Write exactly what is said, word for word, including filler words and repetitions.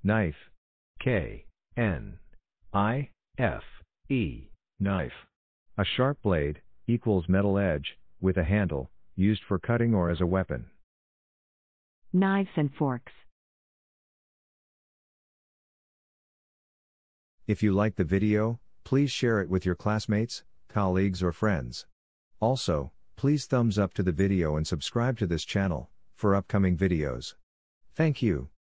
Knife. K, N, I, F, E, knife. A sharp blade, equals metal edge, with a handle, used for cutting or as a weapon. Knives and forks. If you like the video, please share it with your classmates, colleagues or friends. Also, please thumbs up to the video and subscribe to this channel, for upcoming videos. Thank you.